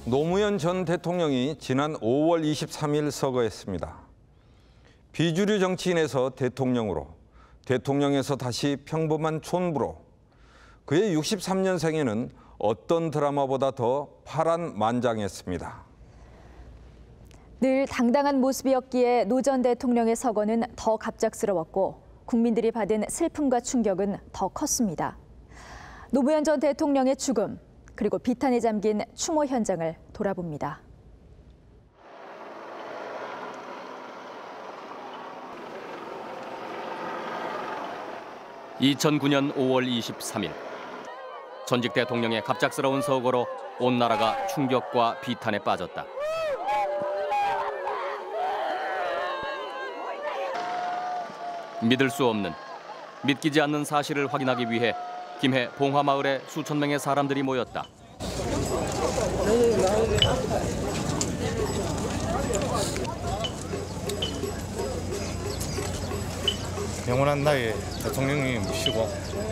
노무현 전 대통령이 지난 5월 23일 서거했습니다. 비주류 정치인에서 대통령으로, 대통령에서 다시 평범한 촌부로 그의 63년생에는 어떤 드라마보다 더 파란만장했습니다. 늘 당당한 모습이었기에 노 전 대통령의 서거는 더 갑작스러웠고 국민들이 받은 슬픔과 충격은 더 컸습니다. 노무현 전 대통령의 죽음, 그리고 비탄에 잠긴 추모 현장을 돌아봅니다. (2009년 5월 23일) 전직 대통령의 갑작스러운 서거로 온 나라가 충격과 비탄에 빠졌다. 믿을 수 없는, 믿기지 않는 사실을 확인하기 위해 김해 봉화마을에 수천 명의 사람들이 모였다. 영원한 나의 대통령님 모시고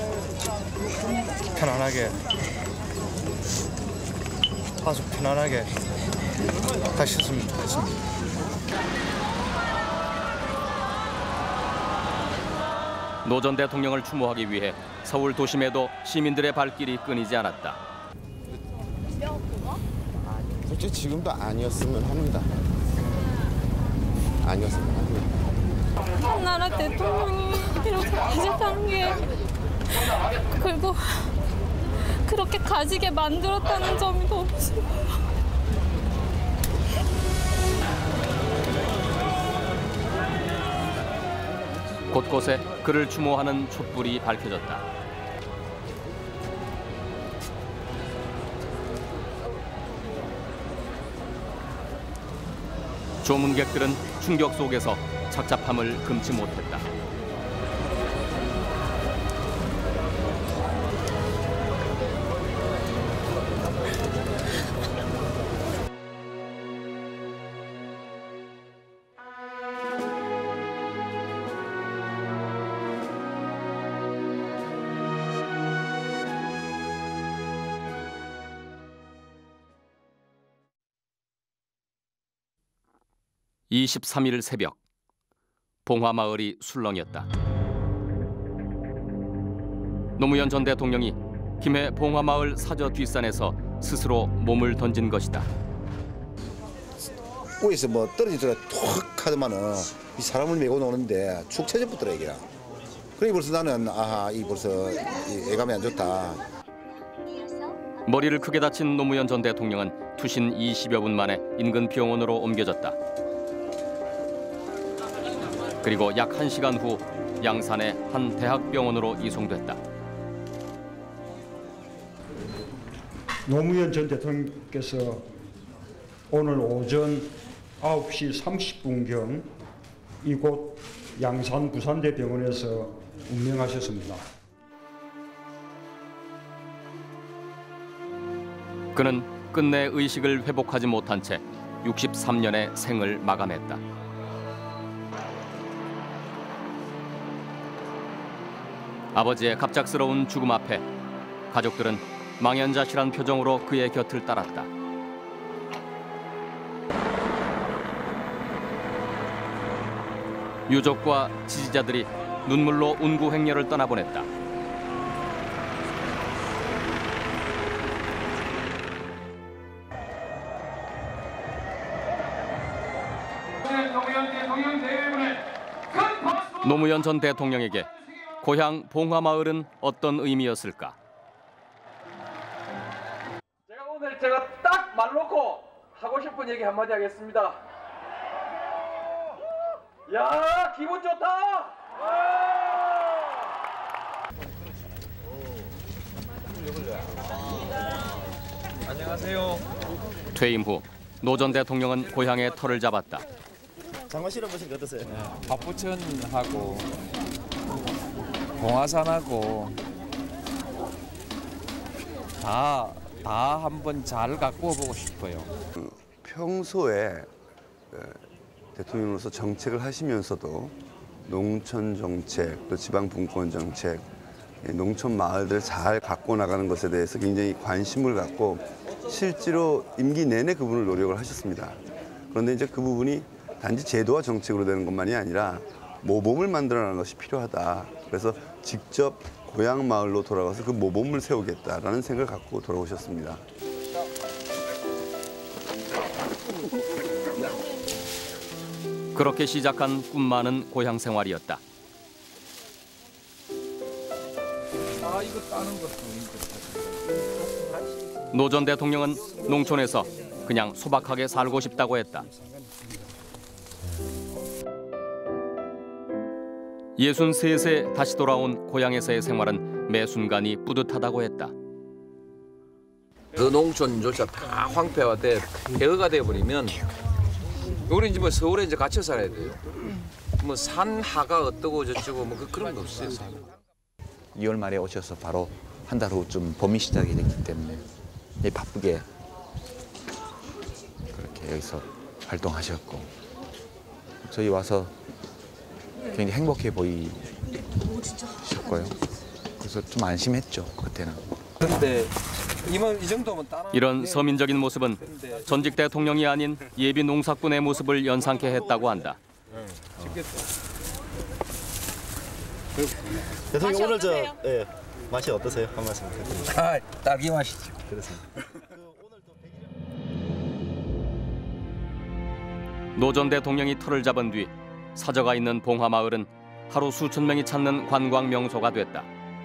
편안하게, 아주 편안하게 가셨으면 좋겠습니다. 노 전 대통령을 추모하기 위해 서울 도심에도 시민들의 발길이 끊이지 않았다. 솔직히 지금도 아니었으면 합니다. 아니었으면 합니다. 나라 대통령이 이렇게 가식한 게, 그리고 그렇게 가지게 만들었다는 점이 너무 슬퍼요. 곳곳에 그를 추모하는 촛불이 밝혀졌다. 조문객들은 충격 속에서 착잡함을 금치 못했다. (23일) 새벽, 봉화마을이 술렁였다. 노무현 전 대통령이 김해 봉화마을 사저 뒷산에서 스스로 몸을 던진 것이다. 꼬에서 뭐 떨어지더라 툭 하더만은 이 사람을 메고 노는데 축 처져붙더라 이게. 그래 벌써 나는 이 벌써 예감이 안 좋다. 머리를 크게 다친 노무현 전 대통령은 투신 20여 분 만에 인근 병원으로 옮겨졌다. 그리고 약 1시간 후 양산의 한 대학병원으로 이송됐다. 노무현 전 대통령께서 오늘 오전 9시 30분경 이곳 양산 부산대병원에서 운명하셨습니다. 그는 끝내 의식을 회복하지 못한 채 63년의 생을 마감했다. 아버지의 갑작스러운 죽음 앞에 가족들은 망연자실한 표정으로 그의 곁을 따랐다. 유족과 지지자들이 눈물로 운구 행렬을 떠나보냈다. 노무현 전 대통령에게 고향 봉화마을은 어떤 의미였을까? 제가 딱 말 놓고 하고 싶은 얘기 한마디 하겠습니다. 야, 기분 좋다! 안녕하세요. 퇴임 후 노 전 대통령은 고향의 터를 잡았다. 장관 실어보시니까 어떠세요? 박부천하고 봉화산하고 다 한번 잘 가꾸어 보고 싶어요. 평소에 대통령으로서 정책을 하시면서도 농촌 정책, 또 지방 분권 정책, 농촌 마을들을 잘 가꾸어 나가는 것에 대해서 굉장히 관심을 갖고 실제로 임기 내내 그분을 노력을 하셨습니다. 그런데 이제 그 부분이 단지 제도와 정책으로 되는 것만이 아니라 모범을 만들어내는 것이 필요하다. 그래서 직접 고향 마을로 돌아가서 그 모범을 세우겠다라는 생각을 갖고 돌아오셨습니다. 그렇게 시작한 꿈 많은 고향 생활이었다. 노 전 대통령은 농촌에서 그냥 소박하게 살고 싶다고 했다. 63세 다시 돌아온 고향에서의 생활은 매 순간이 뿌듯하다고 했다. 그 농촌조차 다 황폐화 돼 폐허가 돼 버리면 우리 이제 뭐 서울에 이제 갇혀 살아야 돼요. 뭐 산하가 어떠고 저쩌고 뭐 그런 거 없어요. 2월 말에 오셔서 바로 한 달 후쯤 봄이 시작이 됐기 때문에 바쁘게 그렇게 여기서 활동하셨고 저희 와서 굉장히 행복해 보이셨고요. 그래서 좀 안심했죠 그때는. 근데 이 정도면 이런 서민적인 모습은 전직 대통령이 아닌 예비 농사꾼의 모습을 연상케 했다고 한다. 대통령 오늘 맛이 어떠세요? 한 말씀 부탁드립니다. 딸기 맛이죠. 그렇습니다. 노 전 대통령이 터를 잡은 뒤 사저가 있는 봉화마을은 하루 수천 명이 찾는 관광 명소가 됐다.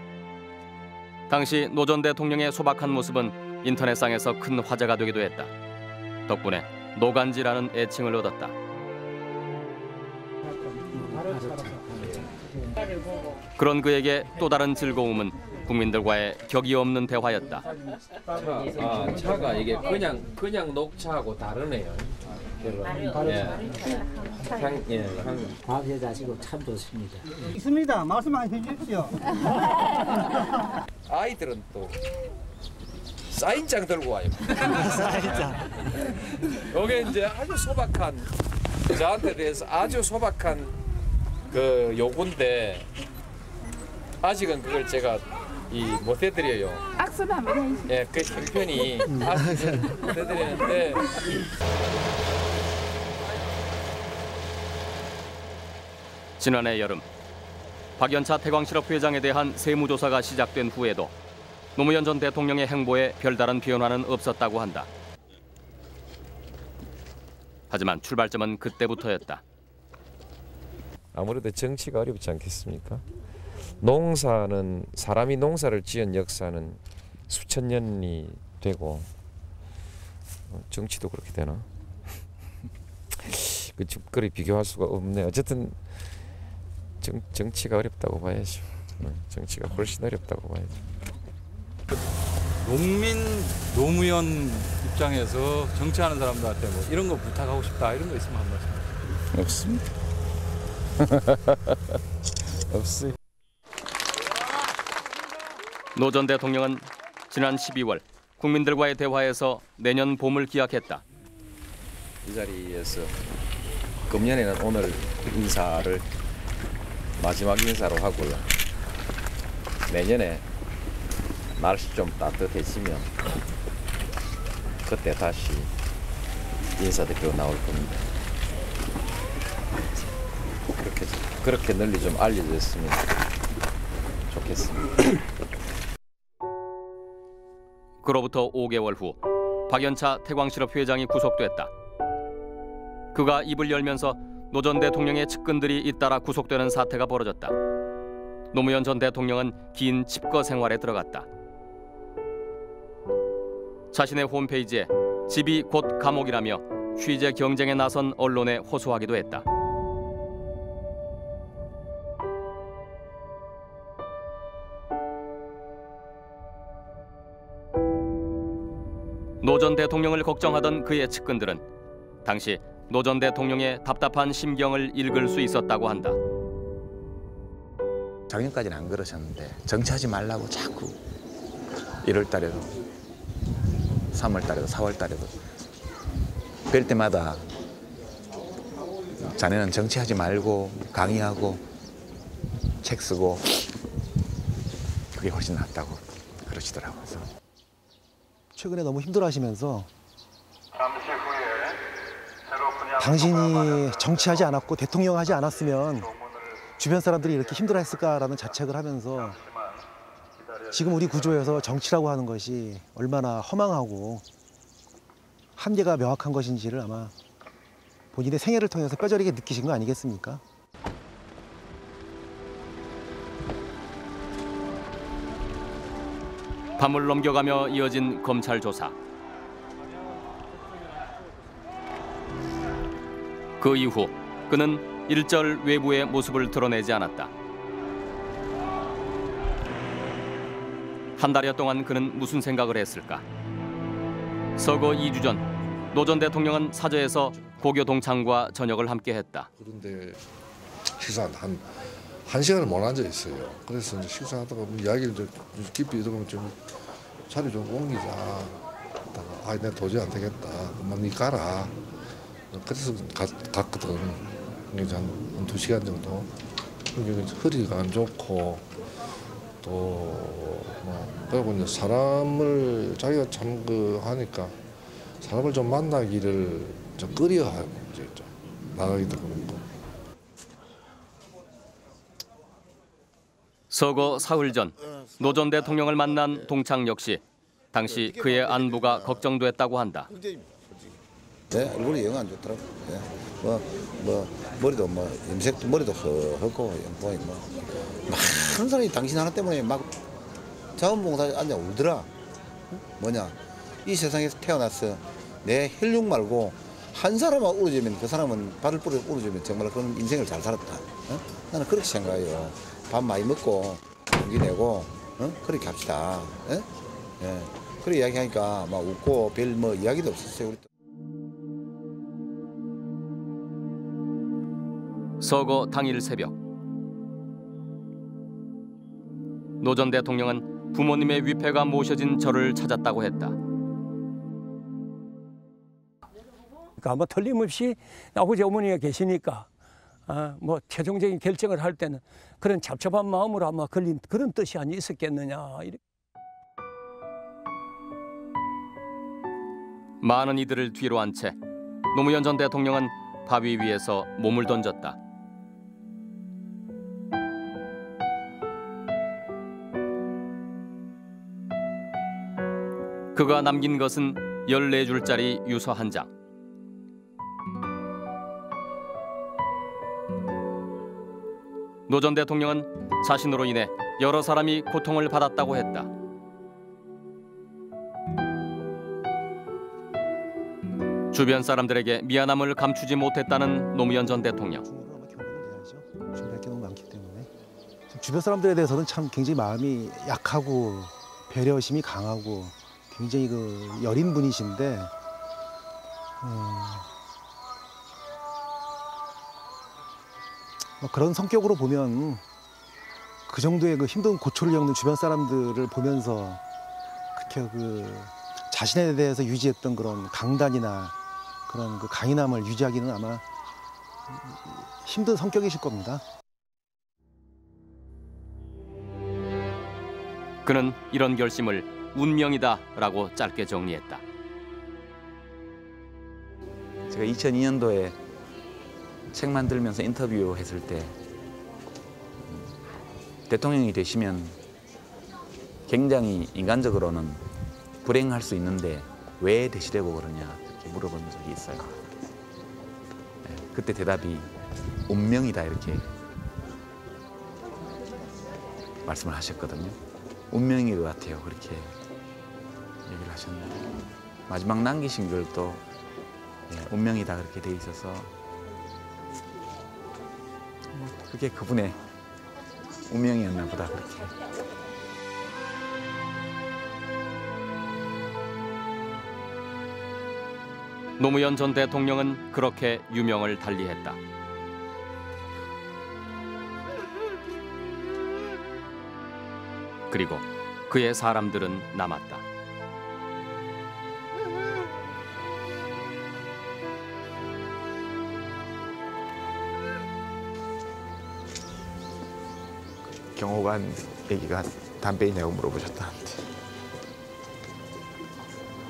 당시 노 전 대통령의 소박한 모습은 인터넷상에서 큰 화제가 되기도 했다. 덕분에 노간지라는 애칭을 얻었다. 그런 그에게 또 다른 즐거움은 국민들과의 격이 없는 대화였다. 차가 이게 그냥 녹차하고 다르네요. 과학에 자시고 참 좋습니다. 있습니다. 말씀 많이 해주십시오. 아이들은 또 사인장 들고 와요. 사인장. 이게 이제 아주 소박한 저한테 대해서 아주 소박한 그 요구인데 아직은 그걸 제가 못 해드려요. 악수를 한번 해주세요. 예, 그 형편이 아직은 못 해드리는데. 지난해 여름 박연차 태광실업 회장에 대한 세무조사가 시작된 후에도 노무현 전 대통령의 행보에 별다른 변화는 없었다고 한다. 하지만 출발점은 그때부터였다. 아무래도 정치가 어렵지 않겠습니까? 농사는 사람이 농사를 지은 역사는 수천 년이 되고 정치도 그렇게 되나? 그리 비교할 수가 없네. 어쨌든 정치가 어렵다고 봐야죠. 정치가 훨씬 어렵다고 봐야죠. 노무현 입장에서 정치하는 사람들한테 뭐 이런 거 부탁하고 싶다 이런 거 있으면 한 말씀. 없습니다. 없어요. 노 전 대통령은 지난 12월 국민들과의 대화에서 내년 봄을 기약했다. 이 자리에서 금년에는 오늘 인사를 마지막 인사로 하고요. 내년에 날씨 좀 따뜻해지면 그때 다시 인사대표 나올 겁니다. 그렇게 널리 좀 알려졌으면 좋겠습니다. 그로부터 5개월 후 박연차 태광실업 회장이 구속됐다. 그가 입을 열면서 노 전 대통령의 측근들이 잇따라 구속되는 사태가 벌어졌다. 노무현 전 대통령은 긴 집거 생활에 들어갔다. 자신의 홈페이지에 집이 곧 감옥이라며 취재 경쟁에 나선 언론에 호소하기도 했다. 노 전 대통령을 걱정하던 그의 측근들은 당시 노 전 대통령의 답답한 심경을 읽을 수 있었다고 한다. 작년까지는 안 그러셨는데 정치하지 말라고 자꾸 1월 달에도 3월 달에도 4월 달에도 뵐 때마다 자네는 정치하지 말고 강의하고 책 쓰고 그게 훨씬 낫다고 그러시더라고요. 그래서 최근에 너무 힘들어하시면서 당신이 정치하지 않았고 대통령 하지 않았으면 주변 사람들이 이렇게 힘들어했을까라는 자책을 하면서 지금 우리 구조에서 정치라고 하는 것이 얼마나 허망하고 한계가 명확한 것인지를 아마 본인의 생애를 통해서 뼈저리게 느끼신 거 아니겠습니까? 밤을 넘겨가며 이어진 검찰 조사. 그 이후 그는 일절 외부의 모습을 드러내지 않았다. 한 달여 동안 그는 무슨 생각을 했을까? 서거 2주 전 노 전 대통령은 사저에서 고교 동창과 저녁을 함께했다. 그런데 식사 한 시간을 못 앉아 있어요. 그래서 이제 식사하다가 이야기를 좀 깊이 들으면 좀 자리 좀 옮기자. 아, 내가 도저히 안 되겠다. 그만 니 가라. 그래서 갔거든. 이제 한 2시간 정도. 허리가 안 좋고 또 그리고 이제 사람을 자기가 참 하니까 사람을 좀 만나기를 좀 꺼려하고 이제 좀 나가기도 그렇고. 서거 사흘 전 노 전 대통령을 만난 동창 역시 당시 그의 안부가 걱정됐다고 한다. 네, 얼굴이 영 안 좋더라고. 네. 머리도 염색도 머리도 허고 연봉이 많은 사람이 당신 하나 때문에 막 자원봉사 앉아 울더라. 뭐냐, 이 세상에서 태어났어. 내 혈육 말고 한 사람만 울어주면 그 사람은 발을 뿌려 울어주면 정말 그런 인생을 잘 살았다. 나는 그렇게 생각해요. 밥 많이 먹고 용기 내고 그렇게 합시다. 예. 그렇게 이야기하니까 막 웃고 별 이야기도 없었어요. 우리 서거 당일 새벽 노 전 대통령은 부모님의 위패가 모셔진 절을 찾았다고 했다. 아마 틀림없이 아버지 어머니가 계시니까 뭐 최종적인 결정을 할 때는 그런 잡잡한 마음으로 아마 걸린 그런 뜻이 아니 있었겠느냐. 많은 이들을 뒤로 한 채 노무현 전 대통령은 바위 위에서 몸을 던졌다. 그가 남긴 것은 14줄짜리 유서 한 장. 노 전 대통령은 자신으로 인해 여러 사람이 고통을 받았다고 했다. 주변 사람들에게 미안함을 감추지 못했다는 노무현 전 대통령. 준비할 게 너무 많기 때문에 주변 사람들에 대해서는 참 굉장히 마음이 약하고 배려심이 강하고 굉장히 여린 분이신데 그런 성격으로 보면 그 정도의 힘든 고초를 겪는 주변 사람들을 보면서 그렇게 자신에 대해서 유지했던 그런 강단이나 그런 강인함을 유지하기는 아마 힘든 성격이실 겁니다. 그는 이런 결심을 운명이다라고 짧게 정리했다. 제가 2002년도에 책 만들면서 인터뷰했을 때 대통령이 되시면 굉장히 인간적으로는 불행할 수 있는데 왜 되시려고 그러냐 이렇게 물어본 적이 있어요. 네, 그때 대답이 운명이다 이렇게 말씀을 하셨거든요. 운명인 것 같아요. 그렇게 얘기를 하셨는데 마지막 남기신 걸 또 운명이다 그렇게 돼 있어서 그게 그분의 운명이었나 보다 그렇게. 노무현 전 대통령은 그렇게 유명을 달리했다. 그리고 그의 사람들은 남았다. 경호관 얘기가 담배 있냐고 물어보셨다는데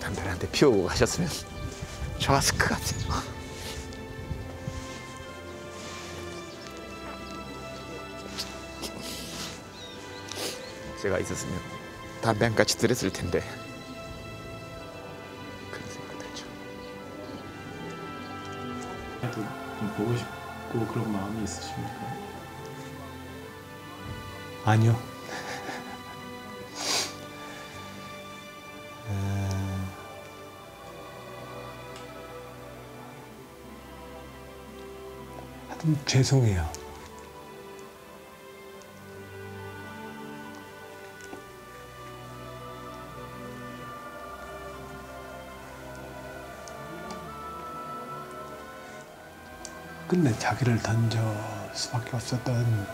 담배한테 피우고 가셨으면 좋았을 것 같아요. 제가 있었으면 담배 한 가지 드렸을 텐데 그런 생각 들죠. 좀 보고 싶고 그런 마음이 있으십니까? 아니요. 하여튼 죄송해요. 끝내 자기를 던져 수밖에 없었던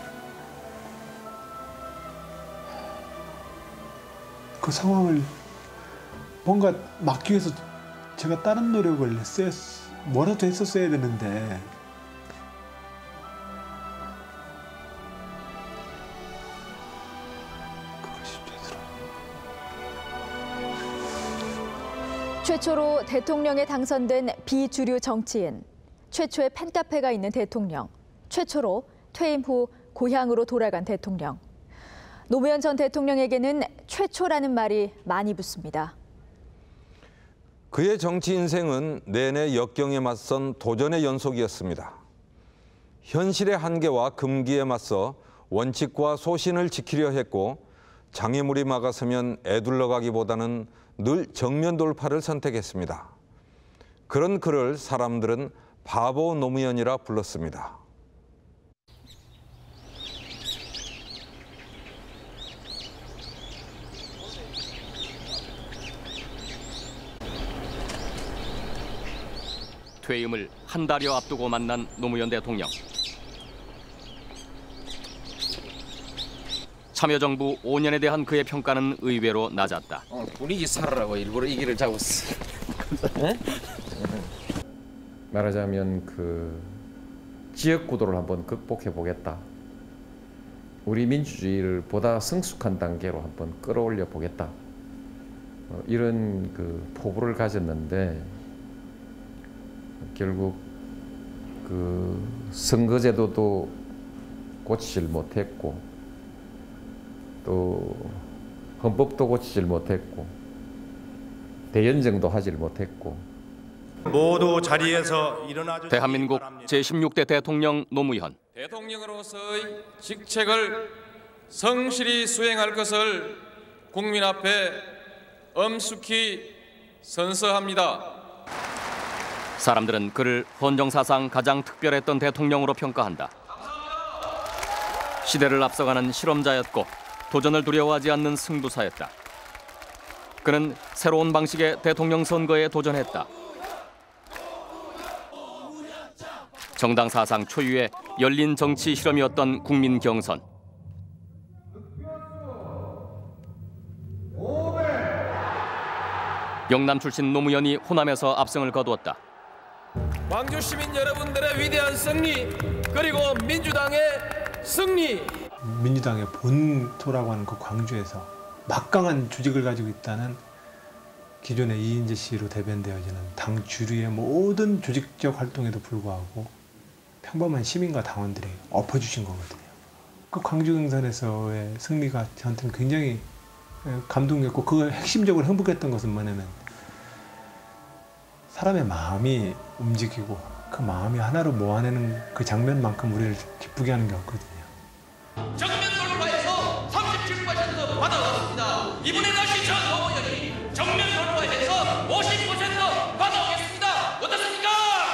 그 상황을 뭔가 막기 위해서 제가 다른 노력을 뭐라도 했었어야 되는데 그것이 되더라고요. 최초로 대통령에 당선된 비주류 정치인, 최초의 팬카페가 있는 대통령, 최초로 퇴임 후 고향으로 돌아간 대통령. 노무현 전 대통령에게는 최초라는 말이 많이 붙습니다. 그의 정치 인생은 내내 역경에 맞선 도전의 연속이었습니다. 현실의 한계와 금기에 맞서 원칙과 소신을 지키려 했고 장애물이 막아서면 애둘러 가기보다는 늘 정면 돌파를 선택했습니다. 그런 그를 사람들은 바보 노무현이라 불렀습니다. 퇴임을 한 달여 앞두고 만난 노무현 대통령. 참여정부 5년에 대한 그의 평가는 의외로 낮았다. 분위기 살으라고 일부러 이 길을 잡았어. 말하자면 그 지역 구도를 한번 극복해 보겠다. 우리 민주주의를 보다 성숙한 단계로 한번 끌어올려 보겠다. 이런 그 포부를 가졌는데 결국 그 선거제도도 고치질 못했고 또 헌법도 고치질 못했고 대연정도 하질 못했고 모두 자리에서 일어나 주시기 대한민국 제16대 대통령 노무현. 대통령으로서의 직책을 성실히 수행할 것을 국민 앞에 엄숙히 선서합니다. 사람들은 그를 헌정사상 가장 특별했던 대통령으로 평가한다. 시대를 앞서가는 실험자였고 도전을 두려워하지 않는 승부사였다. 그는 새로운 방식의 대통령 선거에 도전했다. 정당 사상 초유의 열린 정치 실험이었던 국민 경선. 영남 출신 노무현이 호남에서 압승을 거두었다. 광주 시민 여러분들의 위대한 승리, 그리고 민주당의 승리. 민주당의 본토라고 하는 그 광주에서 막강한 조직을 가지고 있다는 기존의 이인재 씨로 대변되어지는 당 주류의 모든 조직적 활동에도 불구하고 평범한 시민과 당원들이 엎어주신 거거든요. 그 광주 경선에서의 승리가 저한테는 굉장히 감동이었고, 그걸 핵심적으로 행복했던 것은 뭐냐면 사람의 마음이 움직이고 그 마음이 하나로 모아내는 그 장면만큼 우리를 기쁘게 하는 게 없거든요. 정면 돌파해서 37% 받아왔습니다. 이번에 다시 전 노무현이 정면 돌파해서 50% 받아오겠습니다. 어떻습니까?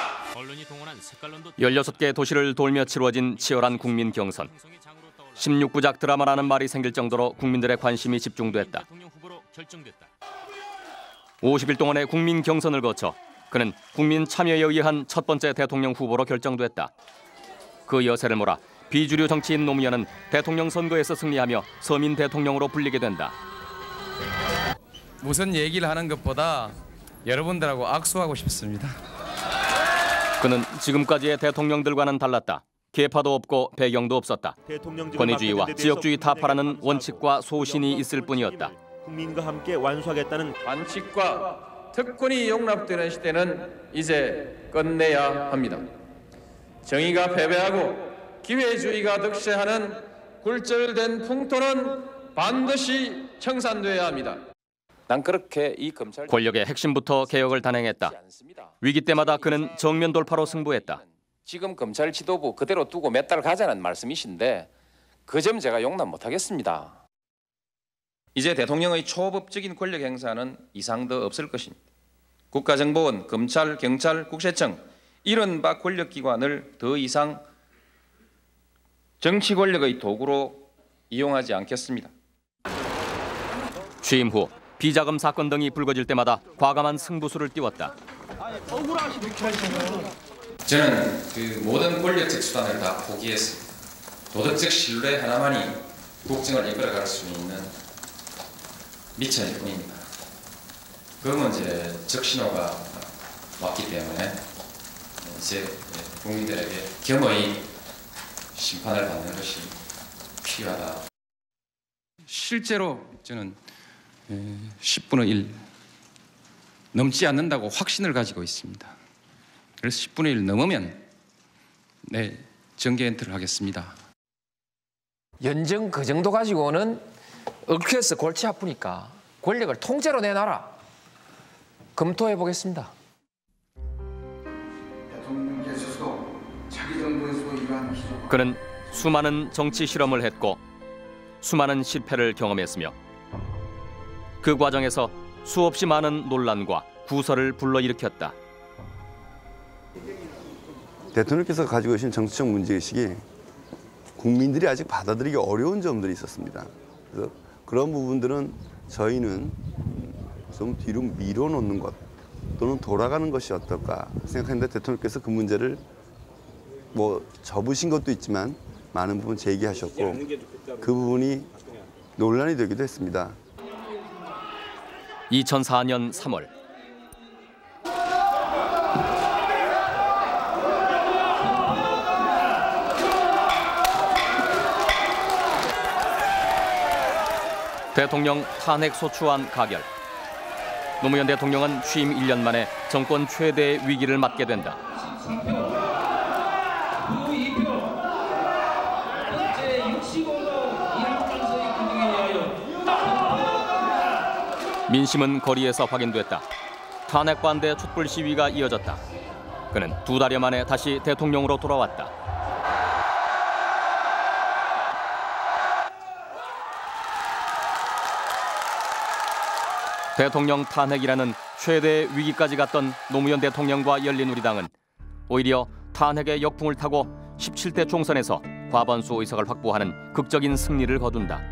16개 도시를 돌며 치루어진 치열한 국민 경선. 16부작 드라마라는 말이 생길 정도로 국민들의 관심이 집중됐다. 50일 동안의 국민 경선을 거쳐 그는 국민 참여에 의한 첫 번째 대통령 후보로 결정됐다. 그 여세를 몰아 비주류 정치인 노무현은 대통령 선거에서 승리하며 서민 대통령으로 불리게 된다. 무슨 얘기를 하는 것보다 여러분들하고 악수하고 싶습니다. 그는 지금까지의 대통령들과는 달랐다. 계파도 없고 배경도 없었다. 권위주의와 지역주의 타파라는 원칙과 소신이 있을 뿐이었다. 국민과 함께 완수하겠다는 원칙과 특권이 용납되는 시대는 이제 끝내야 합니다. 정의가 패배하고 기회주의가 득세하는 굴절된 풍토는 반드시 청산돼야 합니다. 난 그렇게 이 검찰 권력의 핵심부터 개혁을 단행했다. 위기 때마다 그는 정면 돌파로 승부했다. 지금 검찰 지도부 그대로 두고 몇 달 가자는 말씀이신데 그 점 제가 용납 못하겠습니다. 이제 대통령의 초법적인 권력 행사는 이상 더 없을 것입니다. 국가정보원, 검찰, 경찰, 국세청 이른바 권력기관을 더 이상 정치 권력의 도구로 이용하지 않겠습니다. 취임 후 비자금 사건 등이 불거질 때마다 과감한 승부수를 띄웠다. 저는 그 모든 권력적 수단을 다 포기했습니다. 도덕적 신뢰 하나만이 국정을 이끌어갈 수 있는 미천일 뿐입니다. 그러면 이제 적신호가 왔기 때문에 이제 국민들에게 겸허히 심판을 받는 것이 필요하다. 실제로 저는 10분의 1 넘지 않는다고 확신을 가지고 있습니다. 그래서 10분의 1 넘으면 정계 엔트를 하겠습니다. 연정 그 정도 가지고는 얽혀서 골치 아프니까 권력을 통째로 내놔라. 검토해 보겠습니다. 대통령께서도 자기 정부에서도 이러한 기조. 그는 수많은 정치 실험을 했고 수많은 실패를 경험했으며 그 과정에서 수없이 많은 논란과 구설을 불러일으켰다. 대통령께서 가지고 계신 정치적 문제의식이 국민들이 아직 받아들이기 어려운 점들이 있었습니다. 그래서 그런 부분들은 저희는 좀 뒤로 밀어놓는 것 또는 돌아가는 것이 어떨까 생각했는데 대통령께서 그 문제를 뭐 접으신 것도 있지만 많은 부분 제기하셨고 그 부분이 논란이 되기도 했습니다. 2004년 3월 대통령 탄핵 소추안 가결. 노무현 대통령은 취임 1년 만에 정권 최대의 위기를 맞게 된다. 민심은 거리에서 확인됐다. 탄핵 반대 촛불 시위가 이어졌다. 그는 2달여 만에 다시 대통령으로 돌아왔다. 대통령 탄핵이라는 최대 위기까지 갔던 노무현 대통령과 열린우리당은 오히려 탄핵의 역풍을 타고 17대 총선에서 과반수 의석을 확보하는 극적인 승리를 거둔다.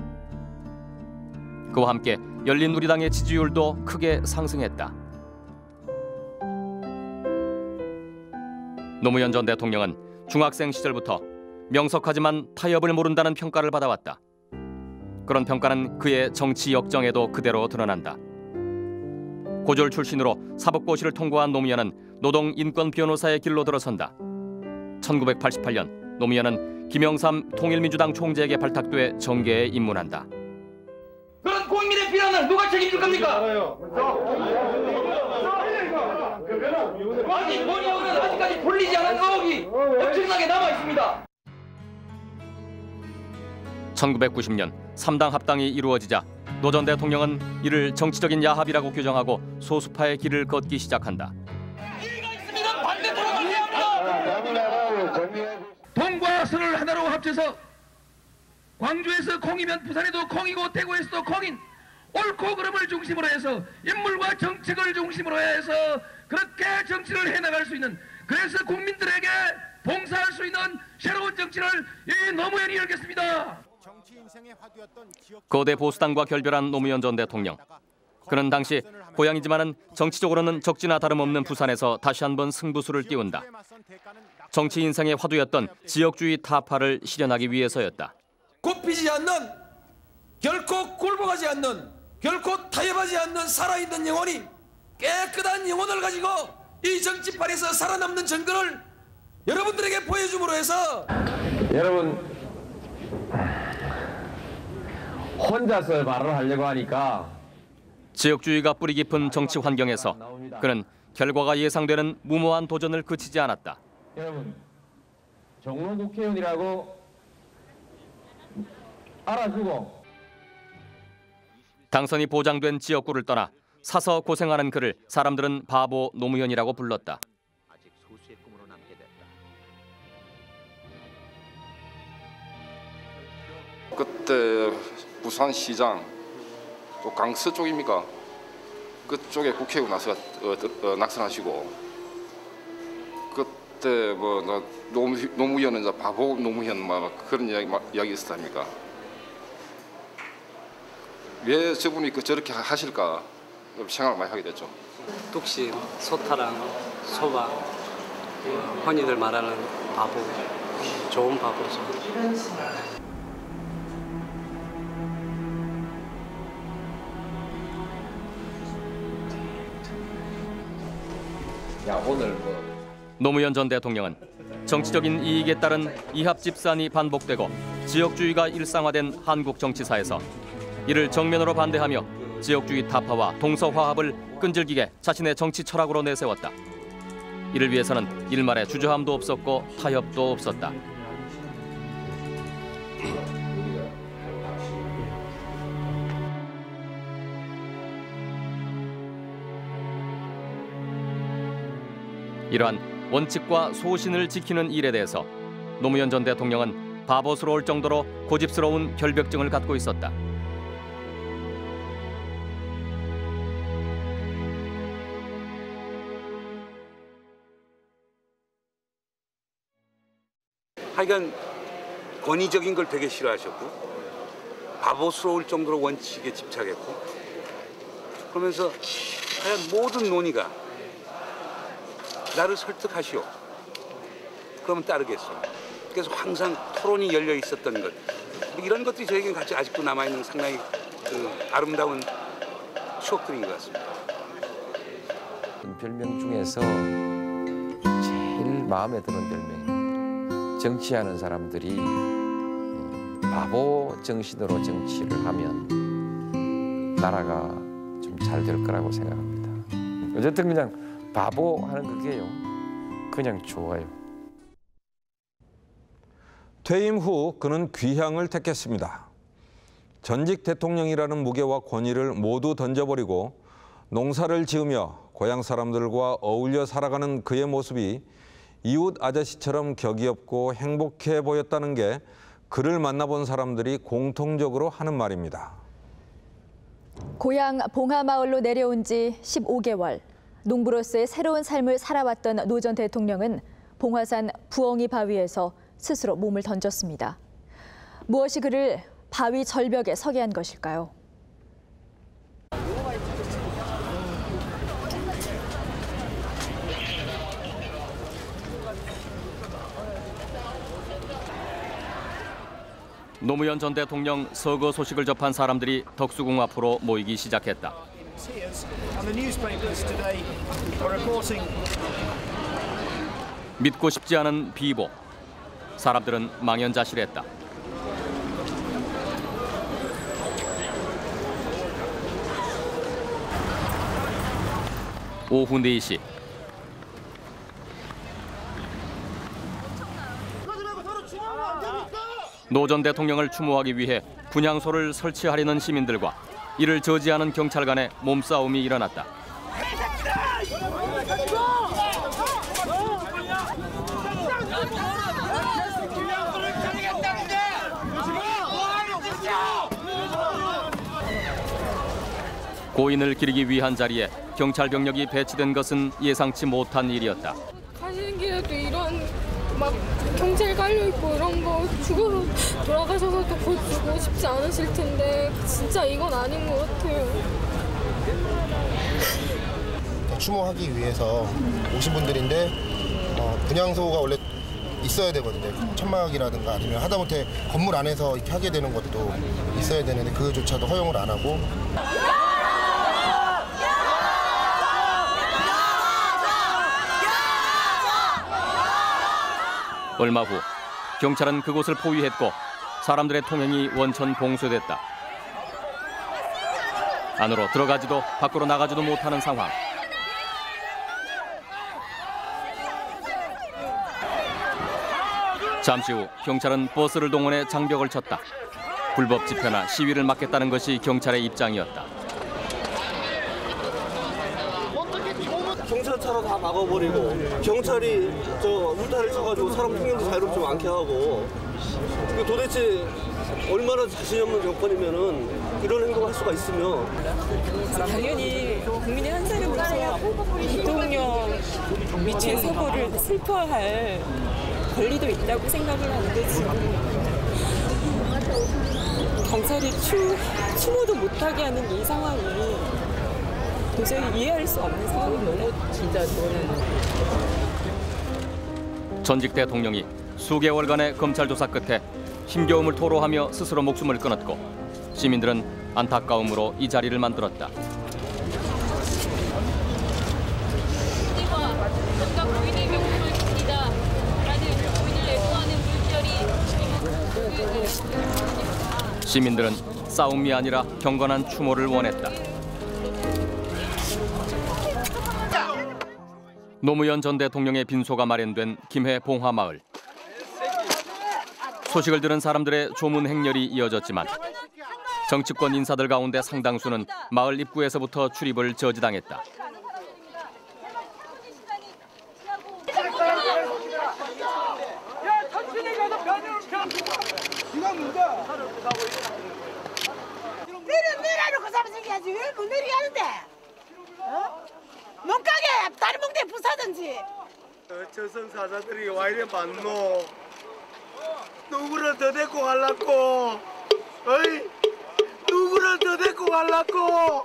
그와 함께 열린우리당의 지지율도 크게 상승했다. 노무현 전 대통령은 중학생 시절부터 명석하지만 타협을 모른다는 평가를 받아왔다. 그런 평가는 그의 정치 역정에도 그대로 드러난다. 고졸 출신으로 사법고시를 통과한 노무현은 노동 인권 변호사의 길로 들어선다. 1988년 노무현은 김영삼 통일민주당 총재에게 발탁돼 정계에 입문한다. 그런 국민의 비난을 누가 책임질 겁니까? 아니 본의원은 아직까지 풀리지 않은 의혹이 엄청나게 남아 있습니다. 1990년 3당 합당이 이루어지자 노 전 대통령은 이를 정치적인 야합이라고 규정하고 소수파의 길을 걷기 시작한다. 동과 서를 하나로 합쳐서 광주에서 콩이면 부산에도 콩이고 대구에서도 콩인 옳고 그름을 중심으로 해서 인물과 정책을 중심으로 해서 그렇게 정치를 해나갈 수 있는, 그래서 국민들에게 봉사할 수 있는 새로운 정치를 이 노무현이 열겠습니다. 거대 보수당과 결별한 노무현 전 대통령. 그는 당시 고향이지만은 정치적으로는 적지나 다름없는 부산에서 다시 한번 승부수를 띄운다. 정치 인생의 화두였던 지역주의 타파를 실현하기 위해서였다. 굽히지 않는, 결코 굴복하지 않는, 결코 타협하지 않는 살아있는 영혼이 깨끗한 영혼을 가지고 이 정치판에서 살아남는 정권을 여러분들에게 보여줌으로 해서 여러분 혼자서 말을 하려고 하니까 지역주의가 뿌리 깊은 정치 환경에서 그는 결과가 예상되는 무모한 도전을 그치지 않았다. 여러분, 종로 국회의원이라고 알아주고 당선이 보장된 지역구를 떠나 사서 고생하는 그를 사람들은 바보 노무현이라고 불렀다. 그때 부산시장 또 강서 쪽입니까? 그쪽에 국회의원 낙선하시고 그때 뭐 노무현은 이제 바보 노무현 막 그런 이야기 있었답니까? 왜 저분이 저렇게 하실까 생각을 많이 하게 됐죠. 뚝심, 소타랑, 소박, 흔히들 말하는 바보, 좋은 바보죠. 야, 오늘 노무현 전 대통령은 정치적인 이익에 따른 이합 집산이 반복되고 지역주의가 일상화된 한국 정치사에서 이를 정면으로 반대하며 지역주의 타파와 동서화합을 끈질기게 자신의 정치 철학으로 내세웠다. 이를 위해서는 일말의 주저함도 없었고 타협도 없었다. 이러한 원칙과 소신을 지키는 일에 대해서 노무현 전 대통령은 바보스러울 정도로 고집스러운 결벽증을 갖고 있었다. 하여간 권위적인 걸 되게 싫어하셨고 바보스러울 정도로 원칙에 집착했고 그러면서 하여간 모든 논의가 나를 설득하시오. 그러면 따르겠어. 그래서 항상 토론이 열려 있었던 것. 이런 것들이 저에게는 같이 아직도 남아있는 상당히 아름다운 추억들인 것 같습니다. 별명 중에서 제일 마음에 드는 별명이 정치하는 사람들이 바보 정신으로 정치를 하면 나라가 좀 잘 될 거라고 생각합니다. 어쨌든 그냥 바보 하는 그게요. 그냥 좋아요. 퇴임 후 그는 귀향을 택했습니다. 전직 대통령이라는 무게와 권위를 모두 던져버리고 농사를 지으며 고향 사람들과 어울려 살아가는 그의 모습이 이웃 아저씨처럼 격이 없고 행복해 보였다는 게 그를 만나본 사람들이 공통적으로 하는 말입니다. 고향 봉하마을로 내려온 지 15개월. 농부로서의 새로운 삶을 살아왔던 노 전 대통령은 봉화산 부엉이 바위에서 스스로 몸을 던졌습니다. 무엇이 그를 바위 절벽에 서게 한 것일까요? 노무현 전 대통령 서거 소식을 접한 사람들이 덕수궁 앞으로 모이기 시작했다. 믿고 싶지 않은 비보. 사람들은 망연자실했다. 오후 4시. 노 전 대통령을 추모하기 위해 분향소를 설치하려는 시민들과 이를 저지하는 경찰 간의 몸싸움이 일어났다. 고인을 기리기 위한 자리에 경찰 병력이 배치된 것은 예상치 못한 일이었다. 가시는 길에도 이런 막 경찰 깔려있고 이런 거 죽어서 돌아가셔서도 곧 주고 싶지 않으실 텐데 진짜 이건 아닌 것 같아요. 추모하기 위해서 오신 분들인데 분향소가 원래 있어야 되거든요. 천막이라든가 아니면 하다못해 건물 안에서 이렇게 하게 되는 것도 있어야 되는데 그조차도 허용을 안 하고. 얼마 후 경찰은 그곳을 포위했고 사람들의 통행이 원천 봉쇄됐다. 안으로 들어가지도 밖으로 나가지도 못하는 상황. 잠시 후 경찰은 버스를 동원해 장벽을 쳤다. 불법 집회나 시위를 막겠다는 것이 경찰의 입장이었다. 경찰차로 다 막아버리고 경찰이 울타리를 쳐가지고 사람 통행도 자유롭지 않게 하고 도대체 얼마나 자신이 없는 정권이면은 이런 행동을 할 수가 있으며 당연히 국민의 한 사람으로서 대통령 미친 사고를 슬퍼할 권리도 있다고 생각을 하는데 지금 경찰이 추모도 못하게 하는 이 상황이 도저히 이해할 수 없는 상황입니다. 진짜 저는 전직 대통령이 수개월간의 검찰 조사 끝에 힘겨움을 토로하며 스스로 목숨을 끊었고 시민들은 안타까움으로 이 자리를 만들었다. 시민들은 싸움이 아니라 경건한 추모를 원했다. 노무현 전 대통령의 빈소가 마련된 김해 봉화마을. 소식을 들은 사람들의 조문 행렬이 이어졌지만 정치권 인사들 가운데 상당수는 마을 입구에서부터 출입을 저지당했다. 내려놓고 잡아생겨야지. 왜 못 내리게 하는데? 몸가게 다리 몽대 부사든지. 저승사자들이 와 이래 많노. 누구를 더 데리고 갈라고? 어이? 누구를 더 데리고 갈라고?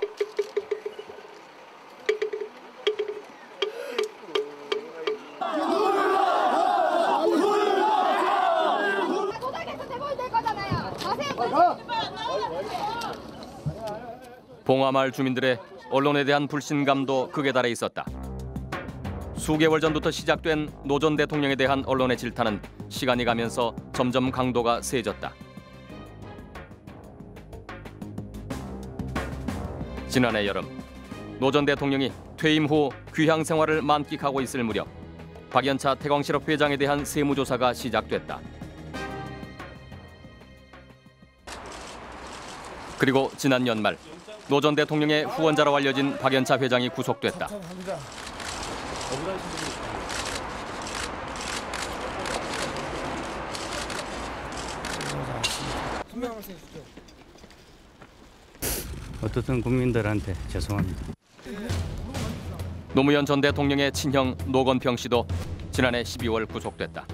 봉화마을 주민들의 언론에 대한 불신감도 극에 달해 있었다. 수개월 전부터 시작된 노 전 대통령에 대한 언론의 질타는 시간이 가면서 점점 강도가 세졌다. 지난해 여름, 노 전 대통령이 퇴임 후 귀향 생활을 만끽하고 있을 무렵 박연차 태광실업 회장에 대한 세무조사가 시작됐다. 그리고 지난 연말 노 전 대통령의 후원자로 알려진 박연차 회장이 구속됐다. 어떻든 국민들한테 죄송합니다. 노무현 전 대통령의 친형 노건평 씨도 지난해 12월 구속됐다.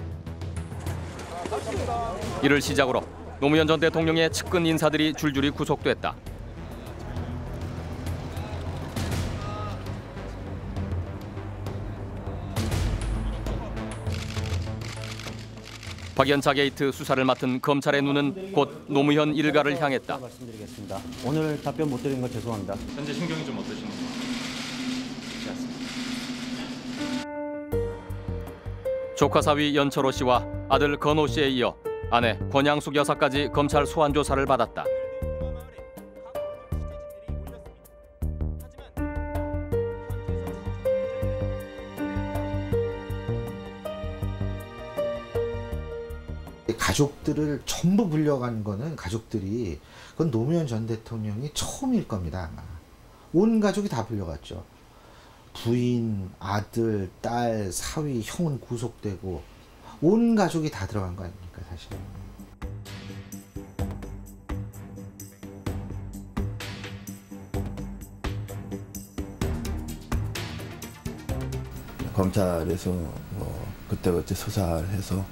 이를 시작으로 노무현 전 대통령의 측근 인사들이 줄줄이 구속됐다. 박연차 게이트 수사를 맡은 검찰의 눈은 곧 노무현 일가를 향했다. 말씀드리겠습니다. 오늘 답변 못 드린 거 죄송합니다. 현재 심경이 좀 어떠신가요? 조카 사위 연철호 씨와 아들 건호 씨에 이어 아내 권양숙 여사까지 검찰 소환 조사를 받았다. 가족들을 전부 불려간 거는 가족들이 그건 노무현 전 대통령이 처음일 겁니다. 아마. 온 가족이 다 불려갔죠. 부인, 아들, 딸, 사위, 형은 구속되고 온 가족이 다 들어간 거 아닙니까 사실. 검찰에서 그때그때 수사를 해서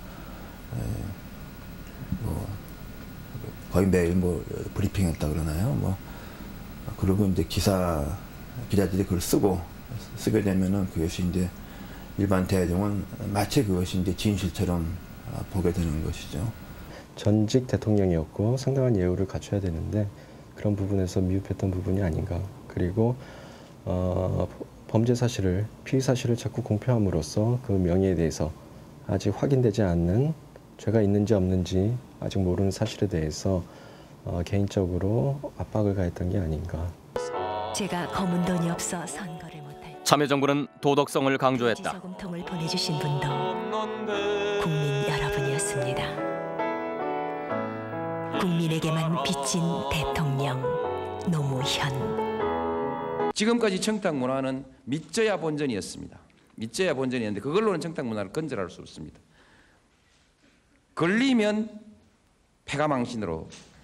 거의 매일 브리핑했다 그러나요? 그리고 이제 기자들이 그걸 쓰게 되면은 그것이 이제 일반 대중은 마치 그것이 이제 진실처럼 보게 되는 것이죠. 전직 대통령이었고 상당한 예우를 갖춰야 되는데 그런 부분에서 미흡했던 부분이 아닌가. 그리고 범죄 사실을, 피의 사실을 자꾸 공표함으로써 그 명예에 대해서 아직 확인되지 않는 죄가 있는지 없는지 아직 모르는 사실에 대해서 개인적으로 압박을 가했던 게 아닌가. 제가 검은 돈이 없어 선거를 못할 참여정부는 도덕성을 강조했다. 저금통을 보내주신 분도 국민 여러분이었습니다. 국민에게만 빚진 대통령 노무현. 지금까지 청탁 문화는 믿져야 본전이었습니다. 믿져야 본전이었는데 그걸로는 청탁 문화를 건절할 수 없습니다. 걸리면 패가망신으로.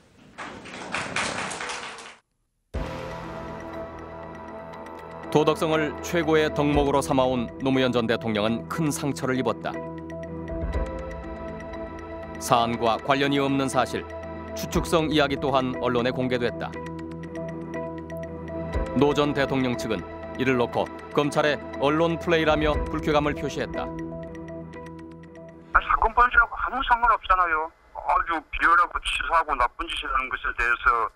도덕성을 최고의 덕목으로 삼아온 노무현 전 대통령은 큰 상처를 입었다. 사안과 관련이 없는 사실, 추측성 이야기 또한 언론에 공개됐다. 노 전 대통령 측은 이를 놓고 검찰에 언론 플레이라며 불쾌감을 표시했다. 사건 번지하고 아무 상관없잖아요. 아주 비열하고 치사하고 나쁜 짓이라는 것에 대해서.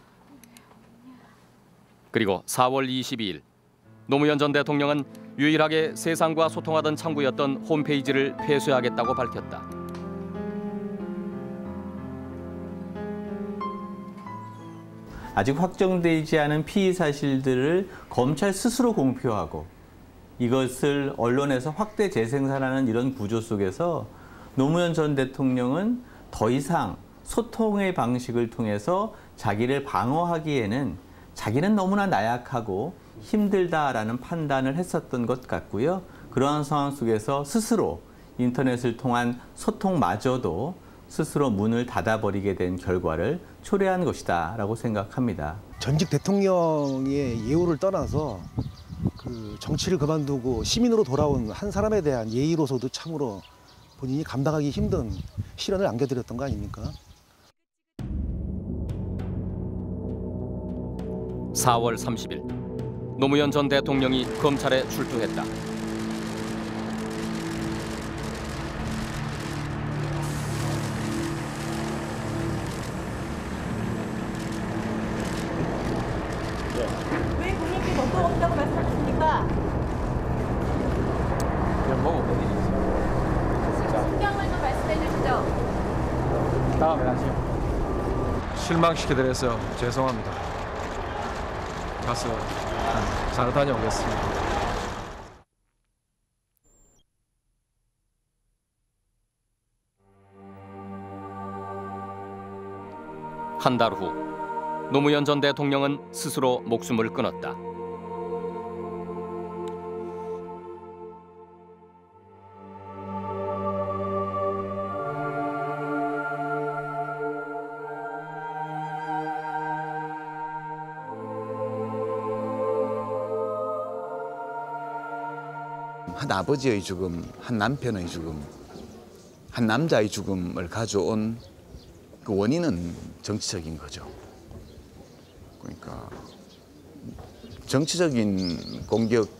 그리고 4월 22일 노무현 전 대통령은 유일하게 세상과 소통하던 창구였던 홈페이지를 폐쇄하겠다고 밝혔다. 아직 확정되지 않은 피의 사실들을 검찰 스스로 공표하고 이것을 언론에서 확대 재생산하는 이런 구조 속에서 노무현 전 대통령은 더 이상 소통의 방식을 통해서 자기를 방어하기에는 자기는 너무나 나약하고 힘들다라는 판단을 했었던 것 같고요. 그러한 상황 속에서 스스로 인터넷을 통한 소통마저도 스스로 문을 닫아버리게 된 결과를 초래한 것이다라고 생각합니다. 전직 대통령의 예우를 떠나서 그 정치를 그만두고 시민으로 돌아온 한 사람에 대한 예의로서도 참으로 본인이 감당하기 힘든 시련을 안겨드렸던 거 아닙니까? 4월 30일 노무현 전 대통령이 검찰에 출두했다. 왜 국민께 정보가 없다고 말씀하셨습니까? 그냥 먹어보니. 신경을 좀 말씀해 주시죠. 다음에 하시죠. 실망시켜드려서 죄송합니다. 가서 잘 다녀오겠습니다. 한 달 후 노무현 전 대통령은 스스로 목숨을 끊었다. 한 아버지의 죽음, 한 남편의 죽음, 한 남자의 죽음을 가져온 그 원인은 정치적인 거죠. 그러니까 정치적인 공격,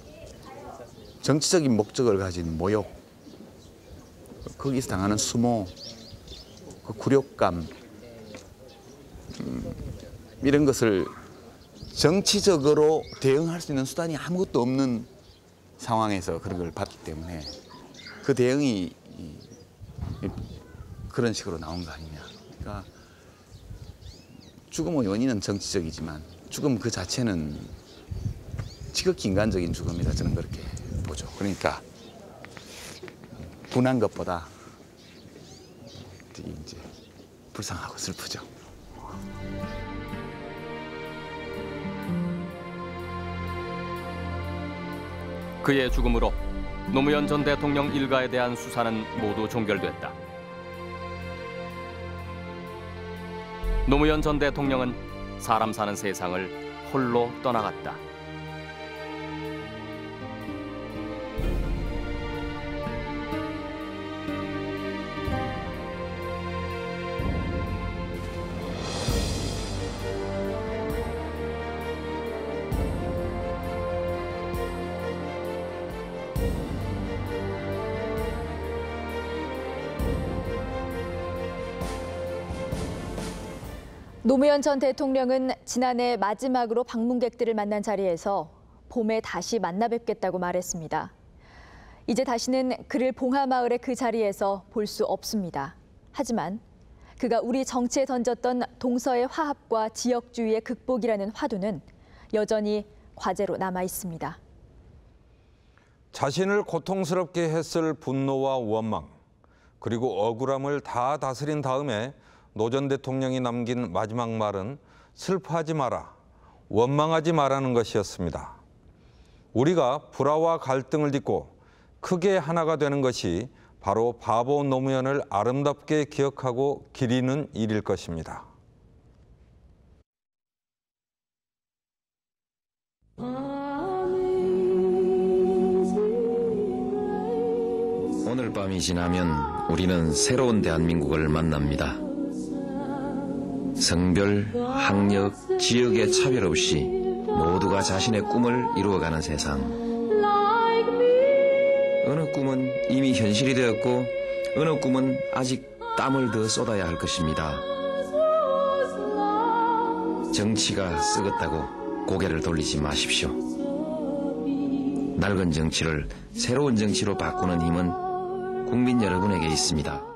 정치적인 목적을 가진 모욕, 거기서 당하는 수모, 그 굴욕감, 이런 것을 정치적으로 대응할 수 있는 수단이 아무것도 없는 상황에서 그런 걸 봤기 때문에 그 대응이 그런 식으로 나온 거 아니냐. 그러니까 죽음의 원인은 정치적이지만 죽음 그 자체는 지극히 인간적인 죽음이다. 저는 그렇게 보죠. 그러니까 분한 것보다 되게 이제 불쌍하고 슬프죠. 그의 죽음으로 노무현 전 대통령 일가에 대한 수사는 모두 종결됐다. 노무현 전 대통령은 사람 사는 세상을 홀로 떠나갔다. 노무현 전 대통령은 지난해 마지막으로 방문객들을 만난 자리에서 봄에 다시 만나 뵙겠다고 말했습니다. 이제 다시는 그를 봉하마을의 그 자리에서 볼 수 없습니다. 하지만 그가 우리 정치에 던졌던 동서의 화합과 지역주의의 극복이라는 화두는 여전히 과제로 남아 있습니다. 자신을 고통스럽게 했을 분노와 원망, 그리고 억울함을 다 다스린 다음에 노 전 대통령이 남긴 마지막 말은 슬퍼하지 마라, 원망하지 마라는 것이었습니다. 우리가 불화와 갈등을 딛고 크게 하나가 되는 것이 바로 바보 노무현을 아름답게 기억하고 기리는 일일 것입니다. 오늘 밤이 지나면 우리는 새로운 대한민국을 만납니다. 성별, 학력, 지역의 차별 없이 모두가 자신의 꿈을 이루어가는 세상. 어느 꿈은 이미 현실이 되었고 어느 꿈은 아직 땀을 더 쏟아야 할 것입니다. 정치가 썩었다고 고개를 돌리지 마십시오. 낡은 정치를 새로운 정치로 바꾸는 힘은 국민 여러분에게 있습니다.